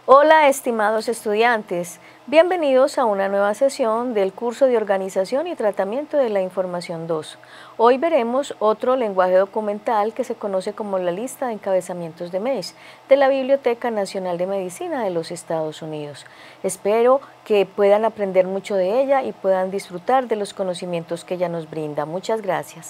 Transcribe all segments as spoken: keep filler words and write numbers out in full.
Hola, estimados estudiantes, bienvenidos a una nueva sesión del curso de Organización y Tratamiento de la Información dos. Hoy veremos otro lenguaje documental que se conoce como la lista de encabezamientos de M E I S de la Biblioteca Nacional de Medicina de los Estados Unidos. Espero que puedan aprender mucho de ella y puedan disfrutar de los conocimientos que ella nos brinda. Muchas gracias.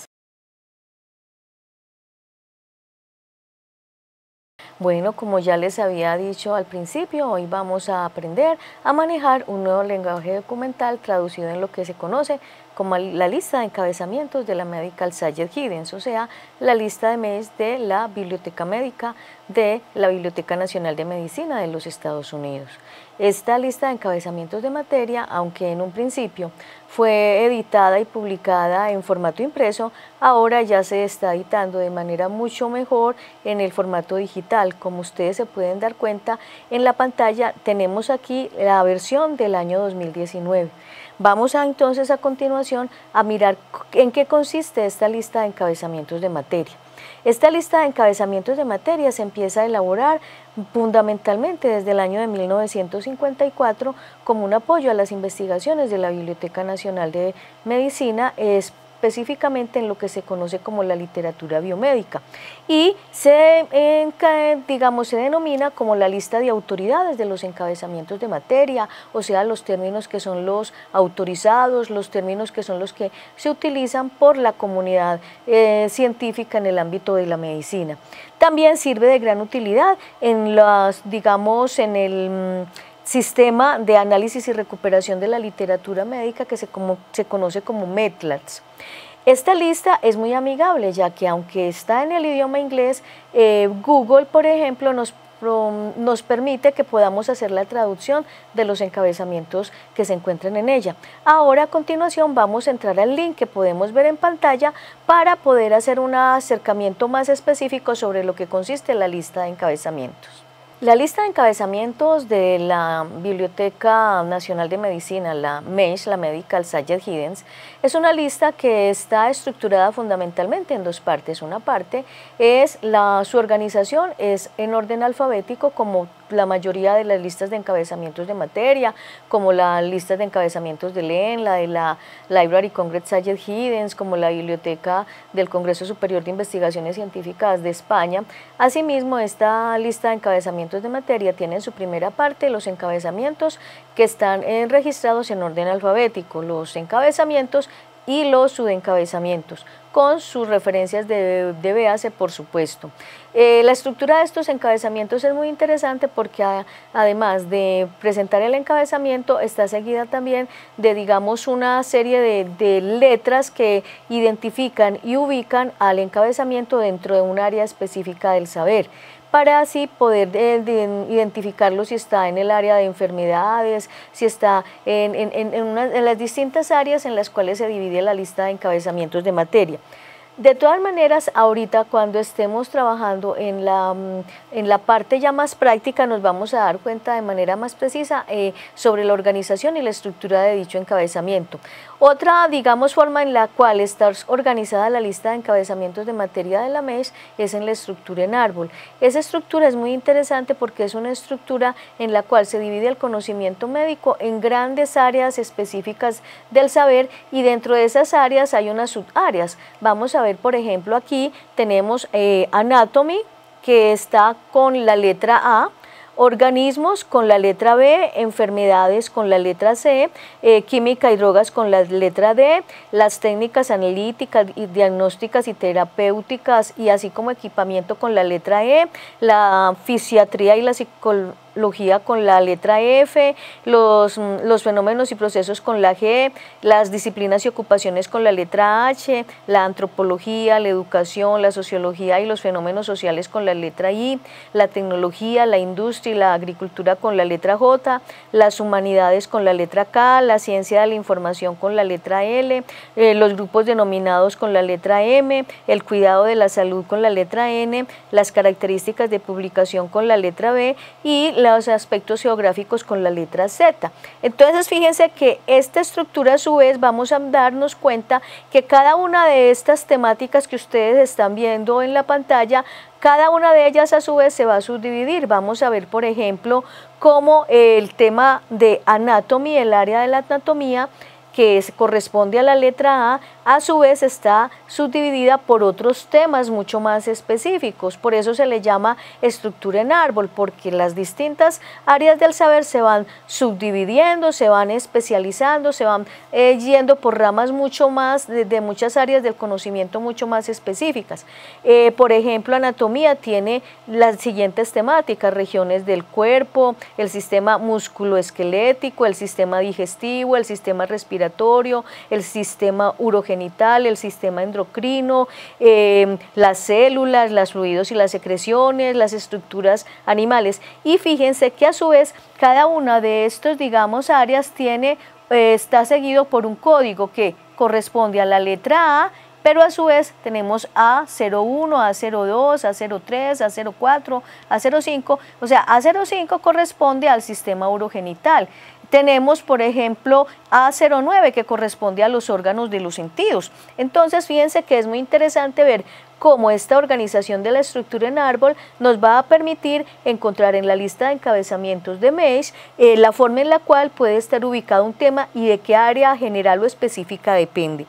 Bueno, como ya les había dicho al principio, hoy vamos a aprender a manejar un nuevo lenguaje documental traducido en lo que se conoce como la lista de encabezamientos de la Medical Sajid Higgins, o sea, la lista de M E I S de la Biblioteca Médica de la Biblioteca Nacional de Medicina de los Estados Unidos. Esta lista de encabezamientos de materia, aunque en un principio fue editada y publicada en formato impreso, ahora ya se está editando de manera mucho mejor en el formato digital. Como ustedes se pueden dar cuenta, en la pantalla tenemos aquí la versión del año dos mil diecinueve. Vamos a, entonces a continuación a mirar en qué consiste esta lista de encabezamientos de materia. Esta lista de encabezamientos de materia se empieza a elaborar fundamentalmente desde el año de mil novecientos cincuenta y cuatro como un apoyo a las investigaciones de la Biblioteca Nacional de Medicina, específicamente en lo que se conoce como la literatura biomédica, y se, eh, digamos, se denomina como la lista de autoridades de los encabezamientos de materia, o sea, los términos que son los autorizados, los términos que son los que se utilizan por la comunidad eh, científica en el ámbito de la medicina. También sirve de gran utilidad en las, digamos, en el sistema de análisis y recuperación de la literatura médica que se, como, se conoce como MEDLATS. Esta lista es muy amigable, ya que aunque está en el idioma inglés, eh, Google, por ejemplo, nos, nos permite que podamos hacer la traducción de los encabezamientos que se encuentran en ella. Ahora, a continuación, vamos a entrar al link que podemos ver en pantalla para poder hacer un acercamiento más específico sobre lo que consiste la lista de encabezamientos. La lista de encabezamientos de la Biblioteca Nacional de Medicina, la M E I S, la Medical Sajid Higgins, es una lista que está estructurada fundamentalmente en dos partes. Una parte es la, su organización es en orden alfabético, como la mayoría de las listas de encabezamientos de materia, como las listas de encabezamientos de L E N, la de la Library Congress Sajid Higgins, como la Biblioteca del Congreso Superior de Investigaciones Científicas de España. Asimismo, esta lista de encabezamientos de materia tiene en su primera parte los encabezamientos que están eh, registrados en orden alfabético, los encabezamientos y los subencabezamientos, con sus referencias de, de véase, por supuesto. Eh, la estructura de estos encabezamientos es muy interesante porque a, además de presentar el encabezamiento, está seguida también de, digamos, una serie de, de letras que identifican y ubican al encabezamiento dentro de un área específica del saber, para así poder eh, de, identificarlo si está en el área de enfermedades, si está en, en, en, una, en las distintas áreas en las cuales se divide la lista de encabezamientos de materia. De todas maneras, ahorita cuando estemos trabajando en la, en la parte ya más práctica, nos vamos a dar cuenta de manera más precisa eh, sobre la organización y la estructura de dicho encabezamiento. Otra, digamos, forma en la cual está organizada la lista de encabezamientos de materia de la M E I S es en la estructura en árbol. Esa estructura es muy interesante porque es una estructura en la cual se divide el conocimiento médico en grandes áreas específicas del saber, y dentro de esas áreas hay unas subáreas. Vamos a ver, por ejemplo, aquí tenemos eh, Anatomy, que está con la letra A, organismos con la letra B, enfermedades con la letra C, eh, química y drogas con la letra D, las técnicas analíticas y diagnósticas y terapéuticas, y así como equipamiento con la letra E, la fisiatría y la psicología con la letra F, los, los fenómenos y procesos con la G, las disciplinas y ocupaciones con la letra H, la antropología, la educación, la sociología y los fenómenos sociales con la letra I, la tecnología, la industria y la agricultura con la letra J, las humanidades con la letra K, la ciencia de la información con la letra L, eh, los grupos denominados con la letra M, el cuidado de la salud con la letra N, las características de publicación con la letra B y los aspectos geográficos con la letra Z. Entonces fíjense que esta estructura a su vez vamos a darnos cuenta que cada una de estas temáticas que ustedes están viendo en la pantalla, cada una de ellas a su vez se va a subdividir. Vamos a ver, por ejemplo, cómo el tema de anatomía, el área de la anatomía, que es, corresponde a la letra A, a su vez está subdividida por otros temas mucho más específicos. Por eso se le llama estructura en árbol, porque las distintas áreas del saber se van subdividiendo, se van especializando, se van eh, yendo por ramas mucho más, de, de muchas áreas del conocimiento mucho más específicas. Eh, por ejemplo, anatomía tiene las siguientes temáticas: regiones del cuerpo, el sistema musculoesquelético, el sistema digestivo, el sistema respiratorio, el sistema urogenital, el sistema endocrino, eh, las células, los fluidos y las secreciones, las estructuras animales. Y fíjense que a su vez cada una de estos, digamos, áreas tiene, eh, está seguido por un código que corresponde a la letra A, pero a su vez tenemos A cero uno, A cero dos, A cero tres, A cero cuatro, A cero cinco, o sea, A cero cinco corresponde al sistema urogenital. Tenemos, por ejemplo, A cero nueve, que corresponde a los órganos de los sentidos. Entonces, fíjense que es muy interesante ver cómo esta organización de la estructura en árbol nos va a permitir encontrar en la lista de encabezamientos de Meigs eh, la forma en la cual puede estar ubicado un tema y de qué área general o específica depende.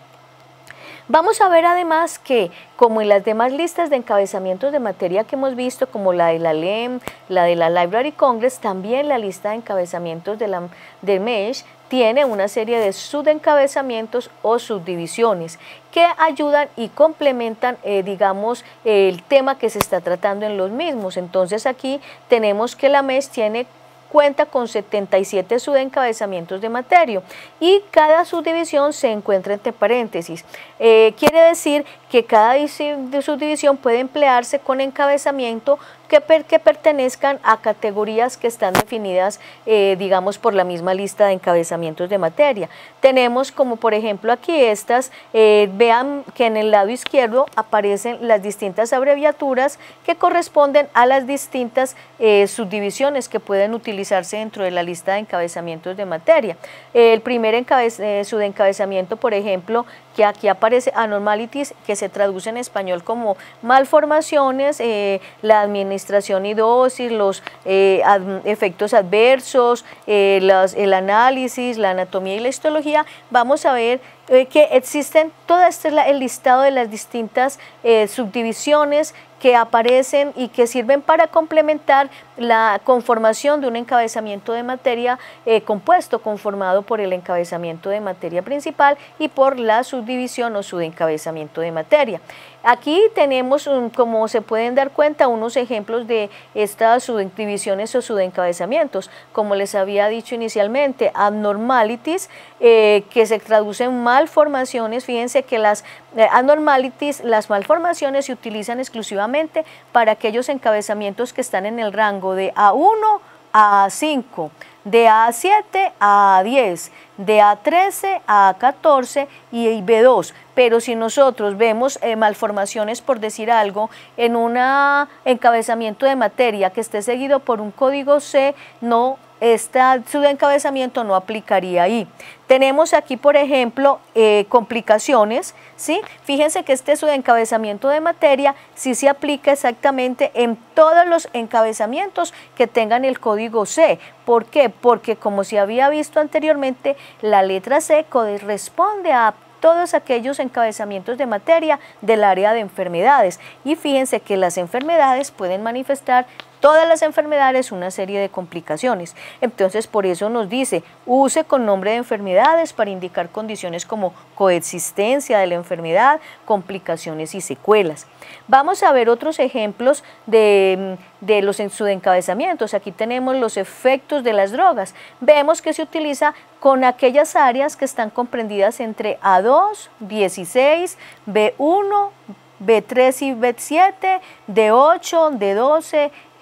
Vamos a ver además que, como en las demás listas de encabezamientos de materia que hemos visto, como la de la L E M, la de la Library Congress, también la lista de encabezamientos de, la, de Meigs tiene una serie de subencabezamientos o subdivisiones que ayudan y complementan, eh, digamos, el tema que se está tratando en los mismos. Entonces aquí tenemos que la Meigs tiene cuenta con setenta y siete subencabezamientos de materia y cada subdivisión se encuentra entre paréntesis. Eh, quiere decir que cada subdivisión puede emplearse con encabezamiento que, per, que pertenezcan a categorías que están definidas, eh, digamos, por la misma lista de encabezamientos de materia. Tenemos como por ejemplo aquí estas, eh, vean que en el lado izquierdo aparecen las distintas abreviaturas que corresponden a las distintas eh, subdivisiones que pueden utilizarse dentro de la lista de encabezamientos de materia. Eh, el primer encabez, eh, subencabezamiento, por ejemplo, que aquí aparece anormalities, que se traduce en español como malformaciones, eh, la administración y dosis, los eh, ad, efectos adversos, eh, las, el análisis, la anatomía y la histología. Vamos a ver eh, que existen, todo este es la, el listado de las distintas eh, subdivisiones que aparecen y que sirven para complementar la conformación de un encabezamiento de materia eh, compuesto, conformado por el encabezamiento de materia principal y por la subdivisión o subencabezamiento de materia. Aquí tenemos, un, como se pueden dar cuenta, unos ejemplos de estas subdivisiones o subencabezamientos. Como les había dicho inicialmente, abnormalities, eh, que se traducen malformaciones. Fíjense que las eh, abnormalities, las malformaciones, se utilizan exclusivamente para aquellos encabezamientos que están en el rango de A uno a A cinco, de A siete a A diez, de A trece a A catorce y B dos. Pero si nosotros vemos eh, malformaciones, por decir algo, en un encabezamiento de materia que esté seguido por un código C, no, este subencabezamiento no aplicaría ahí. Tenemos aquí, por ejemplo, eh, complicaciones, ¿sí? Fíjense que este subencabezamiento de materia sí se aplica exactamente en todos los encabezamientos que tengan el código C. ¿Por qué? Porque, como se había visto anteriormente, la letra C corresponde a todos aquellos encabezamientos de materia del área de enfermedades. Y fíjense que las enfermedades pueden manifestar, todas las enfermedades, una serie de complicaciones. Entonces, por eso nos dice, use con nombre de enfermedades para indicar condiciones como coexistencia de la enfermedad, complicaciones y secuelas. Vamos a ver otros ejemplos de, de los subencabezamientos. Aquí tenemos los efectos de las drogas. Vemos que se utiliza con aquellas áreas que están comprendidas entre A dos, dieciséis, B uno, B tres y B siete, D ocho, D doce,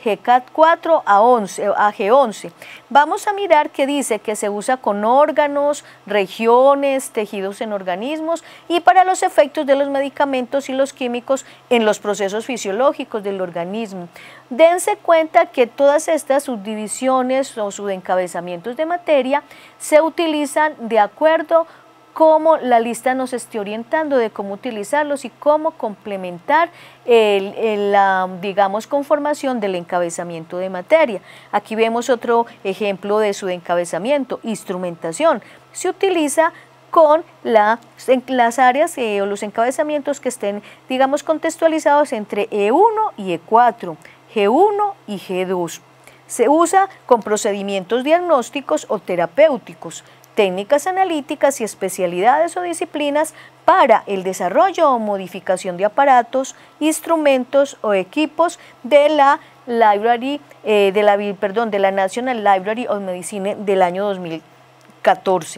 G C A T cuatro a G once. Vamos a mirar que dice que se usa con órganos, regiones, tejidos en organismos y para los efectos de los medicamentos y los químicos en los procesos fisiológicos del organismo. Dense cuenta que todas estas subdivisiones o subencabezamientos de materia se utilizan de acuerdo cómo la lista nos esté orientando de cómo utilizarlos y cómo complementar el, el, la, digamos, conformación del encabezamiento de materia. Aquí vemos otro ejemplo de su encabezamiento, instrumentación. Se utiliza con la, en las áreas eh, o los encabezamientos que estén, digamos, contextualizados entre E uno y E cuatro, G uno y G dos. Se usa con procedimientos diagnósticos o terapéuticos, técnicas analíticas y especialidades o disciplinas para el desarrollo o modificación de aparatos, instrumentos o equipos de la Library, eh, de la, perdón, de la National Library of Medicine del año dos mil catorce.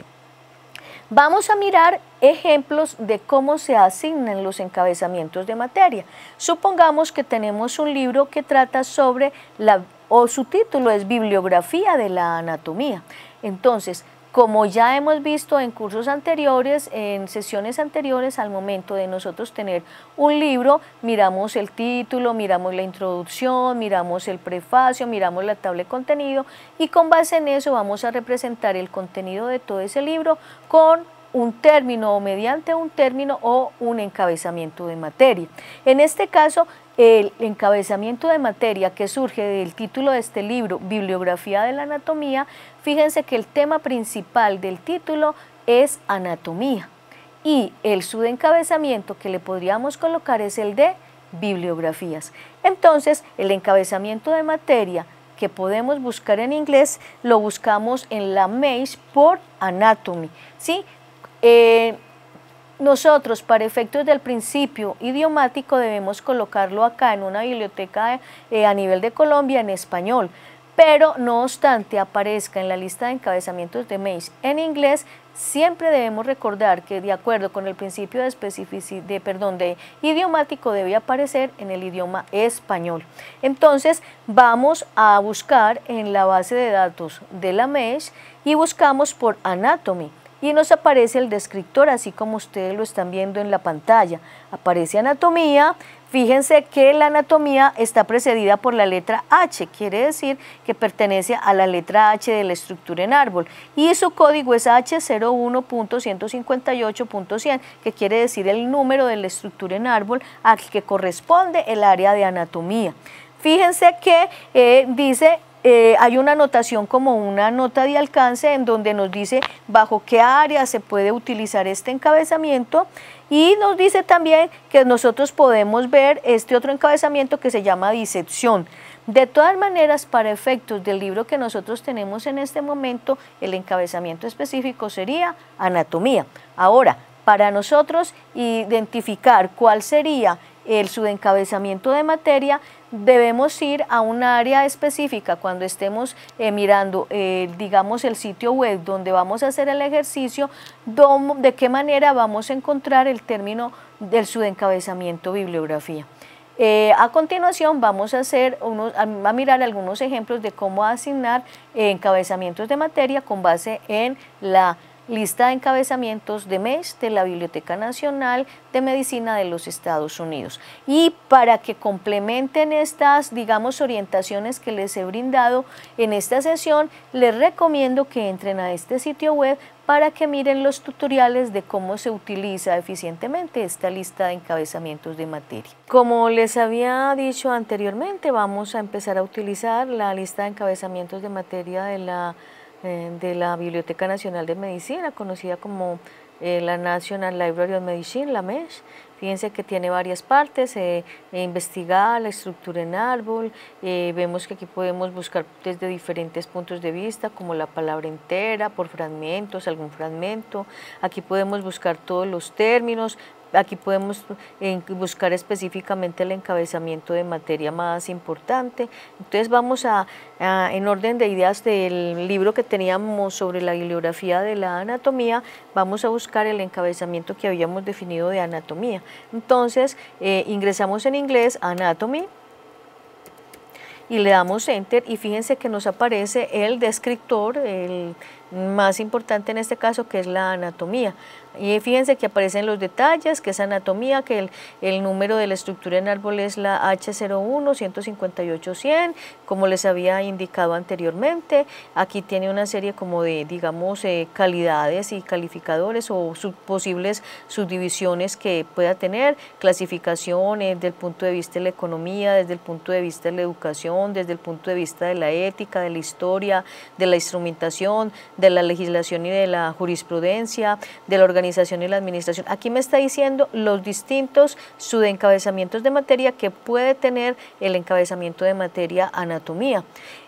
Vamos a mirar ejemplos de cómo se asignan los encabezamientos de materia. Supongamos que tenemos un libro que trata sobre, la, o su título es Bibliografía de la Anatomía. Entonces, como ya hemos visto en cursos anteriores, en sesiones anteriores, al momento de nosotros tener un libro, miramos el título, miramos la introducción, miramos el prefacio, miramos la tabla de contenido y con base en eso vamos a representar el contenido de todo ese libro con un término o mediante un término o un encabezamiento de materia. En este caso, el encabezamiento de materia que surge del título de este libro, Bibliografía de la Anatomía, fíjense que el tema principal del título es anatomía y el subencabezamiento que le podríamos colocar es el de bibliografías. Entonces, el encabezamiento de materia que podemos buscar en inglés lo buscamos en la M A I S por Anatomy, ¿sí? Eh, Nosotros, para efectos del principio idiomático, debemos colocarlo acá en una biblioteca eh, a nivel de Colombia en español, pero no obstante aparezca en la lista de encabezamientos de M A I S en inglés, siempre debemos recordar que de acuerdo con el principio de especificidad, de, perdón, de idiomático debe aparecer en el idioma español. Entonces vamos a buscar en la base de datos de la M A I S y buscamos por Anatomy. Y nos aparece el descriptor, así como ustedes lo están viendo en la pantalla. Aparece anatomía. Fíjense que la anatomía está precedida por la letra H, quiere decir que pertenece a la letra H de la estructura en árbol. Y su código es H cero uno punto ciento cincuenta y ocho punto cien, que quiere decir el número de la estructura en árbol al que corresponde el área de anatomía. Fíjense que eh, dice... Eh, hay una anotación como una nota de alcance en donde nos dice bajo qué área se puede utilizar este encabezamiento y nos dice también que nosotros podemos ver este otro encabezamiento que se llama disección. De todas maneras, para efectos del libro que nosotros tenemos en este momento, el encabezamiento específico sería anatomía. Ahora, para nosotros identificar cuál sería el subencabezamiento de materia, debemos ir a un área específica cuando estemos eh, mirando, eh, digamos, el sitio web donde vamos a hacer el ejercicio, de qué manera vamos a encontrar el término del subencabezamiento bibliografía. Eh, a continuación vamos a, hacer unos, a, a mirar algunos ejemplos de cómo asignar eh, encabezamientos de materia con base en la lista de encabezamientos de M A I S de la Biblioteca Nacional de Medicina de los Estados Unidos. Y para que complementen estas, digamos, orientaciones que les he brindado en esta sesión, les recomiendo que entren a este sitio web para que miren los tutoriales de cómo se utiliza eficientemente esta lista de encabezamientos de materia. Como les había dicho anteriormente, vamos a empezar a utilizar la lista de encabezamientos de materia de la de la Biblioteca Nacional de Medicina, conocida como eh, la National Library of Medicine, la M E S. Fíjense que tiene varias partes, eh, eh, investigar la estructura en árbol, eh, vemos que aquí podemos buscar desde diferentes puntos de vista, como la palabra entera, por fragmentos, algún fragmento. Aquí podemos buscar todos los términos. Aquí podemos eh, buscar específicamente el encabezamiento de materia más importante. Entonces vamos a, a, en orden de ideas del libro que teníamos sobre la bibliografía de la anatomía, vamos a buscar el encabezamiento que habíamos definido de anatomía. Entonces eh, ingresamos en inglés Anatomy y le damos enter y fíjense que nos aparece el descriptor, el más importante en este caso, que es la anatomía. Y fíjense que aparecen los detalles, que es anatomía, que el, el número de la estructura en árbol es la H cero uno, ciento cincuenta y ocho, cien, como les había indicado anteriormente. Aquí tiene una serie como de, digamos, eh, calidades y calificadores o sub, posibles subdivisiones que pueda tener, clasificaciones desde el punto de vista de la economía, desde el punto de vista de la educación, desde el punto de vista de la ética, de la historia, de la instrumentación, de la legislación y de la jurisprudencia, de la organización y la administración. Aquí me está diciendo los distintos subencabezamientos de materia que puede tener el encabezamiento de materia anatomía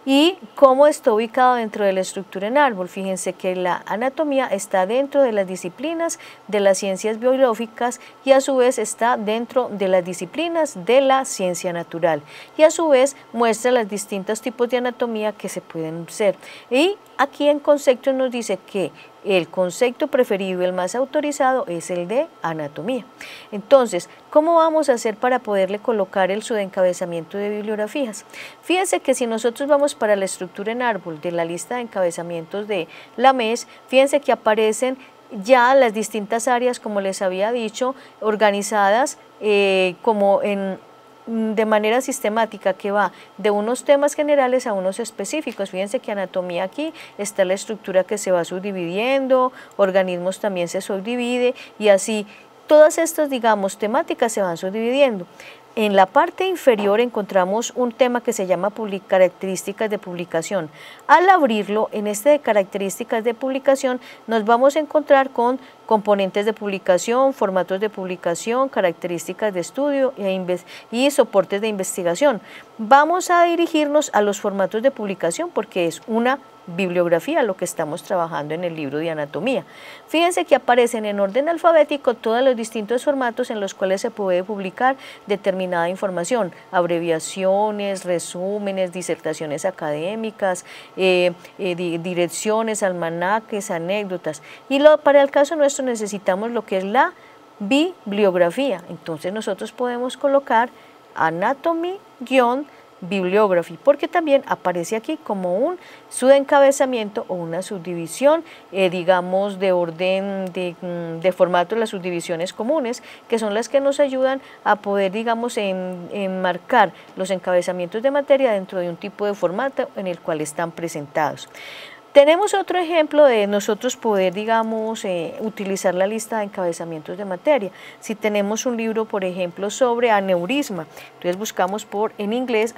y cómo está ubicado dentro de la estructura en árbol. Fíjense que la anatomía está dentro de las disciplinas de las ciencias biológicas y a su vez está dentro de las disciplinas de la ciencia natural y a su vez muestra los distintos tipos de anatomía que se pueden ser. Y aquí en conceptos nos dice que el concepto preferido, el más autorizado, es el de anatomía. Entonces, ¿cómo vamos a hacer para poderle colocar el subencabezamiento de bibliografías? Fíjense que si nosotros vamos para la estructura en árbol de la lista de encabezamientos de la M E S, fíjense que aparecen ya las distintas áreas, como les había dicho, organizadas eh, como en de manera sistemática, que va de unos temas generales a unos específicos. Fíjense que anatomía aquí está la estructura que se va subdividiendo, organismos también se subdivide y así todas estas, digamos, temáticas se van subdividiendo. En la parte inferior encontramos un tema que se llama características de publicación. Al abrirlo, en este de características de publicación, nos vamos a encontrar con componentes de publicación, formatos de publicación, características de estudio e y soportes de investigación. Vamos a dirigirnos a los formatos de publicación porque es una bibliografía lo que estamos trabajando en el libro de anatomía. Fíjense que aparecen en orden alfabético todos los distintos formatos en los cuales se puede publicar determinada información, abreviaciones, resúmenes, disertaciones académicas, eh, eh, di direcciones, almanaques, anécdotas. Y lo, para el caso nuestro necesitamos lo que es la bibliografía. Entonces nosotros podemos colocar anatomy guión bibliography, porque también aparece aquí como un subencabezamiento o una subdivisión, eh, digamos, de orden, de, de formato de las subdivisiones comunes, que son las que nos ayudan a poder, digamos, en, enmarcar los encabezamientos de materia dentro de un tipo de formato en el cual están presentados. Tenemos otro ejemplo de nosotros poder, digamos, eh, utilizar la lista de encabezamientos de materia. Si tenemos un libro, por ejemplo, sobre aneurisma, entonces buscamos por, en inglés,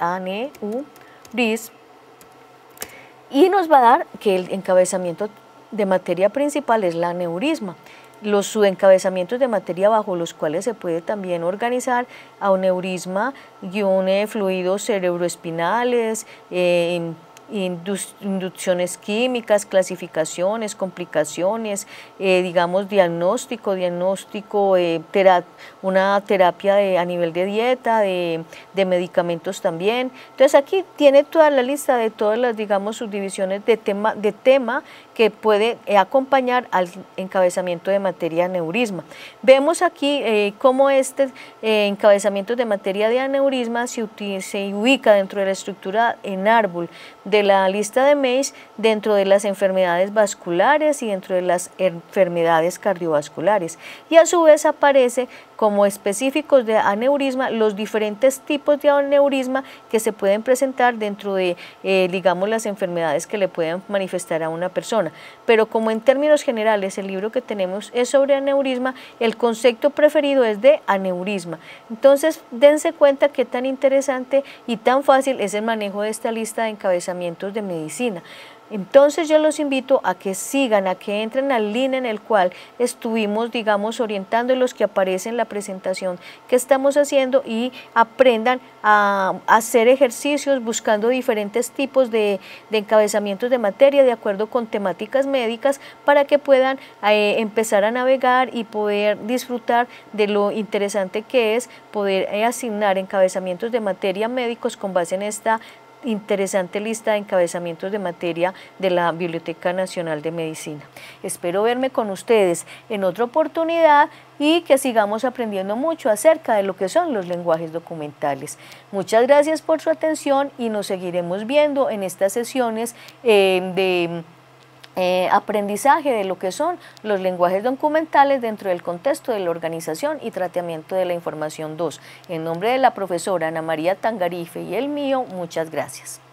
aneurisma, y nos va a dar que el encabezamiento de materia principal es la aneurisma. Los subencabezamientos de materia bajo los cuales se puede también organizar aneurisma, guión, eh, fluidos cerebroespinales, eh, inducciones químicas, clasificaciones, complicaciones, eh, digamos diagnóstico, diagnóstico, eh, tera, una terapia de, a nivel de dieta, de, de medicamentos también. Entonces aquí tiene toda la lista de todas las, digamos, subdivisiones de tema, de tema que puede eh, acompañar al encabezamiento de materia aneurisma. Vemos aquí eh, cómo este eh, encabezamiento de materia de aneurisma se, se ubica dentro de la estructura en árbol de la lista de M E S dentro de las enfermedades vasculares y dentro de las enfermedades cardiovasculares, y a su vez aparece como específicos de aneurisma los diferentes tipos de aneurisma que se pueden presentar dentro de, eh, digamos, las enfermedades que le pueden manifestar a una persona. Pero como en términos generales el libro que tenemos es sobre aneurisma, el concepto preferido es de aneurisma. Entonces dense cuenta qué tan interesante y tan fácil es el manejo de esta lista de encabezamientos de medicina. Entonces yo los invito a que sigan, a que entren al link en el cual estuvimos, digamos, orientando los que aparecen en la presentación que estamos haciendo y aprendan a hacer ejercicios buscando diferentes tipos de, de encabezamientos de materia de acuerdo con temáticas médicas para que puedan eh, empezar a navegar y poder disfrutar de lo interesante que es poder eh, asignar encabezamientos de materia médicos con base en esta interesante lista de encabezamientos de materia de la Biblioteca Nacional de Medicina. Espero verme con ustedes en otra oportunidad y que sigamos aprendiendo mucho acerca de lo que son los lenguajes documentales. Muchas gracias por su atención y nos seguiremos viendo en estas sesiones eh, de eh, aprendizaje de lo que son los lenguajes documentales dentro del contexto de la organización y tratamiento de la información dos. En nombre de la profesora Ana María Tangarife y el mío, muchas gracias.